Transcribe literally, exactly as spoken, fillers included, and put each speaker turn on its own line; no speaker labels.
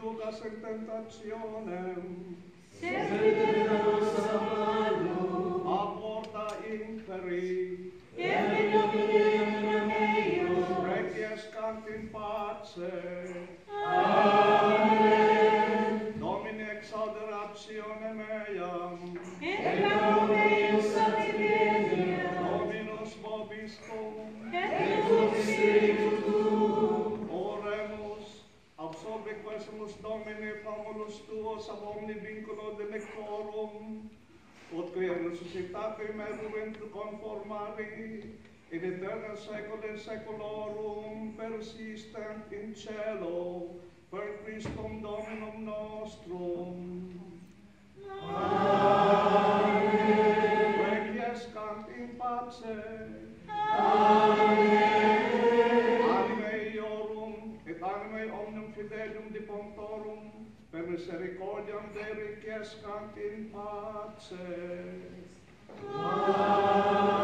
inducas in tentationem,
sed libera nos a malo.
A porta imperi,
et in nomine meum,
requiescant in pace.
Amen.
Domine exauderatione meam,
Et laude meus sanctificia,
Dominus vobiscum,
et cum spiritu tuum.
Oremus, absolve quesimus Domine famulus tuos ab omni vinculo delectorum, ut quia resuscitatem eruent conformari, in aeterna saecula saeculorum persistent in cielo, per Christum Dominum nostrum. Amen. Requiescant in pace.
Amen.
Anime eorum et anime omnium fidelium depontorum, per misericordiam Dei requiescant in pace.
Amen.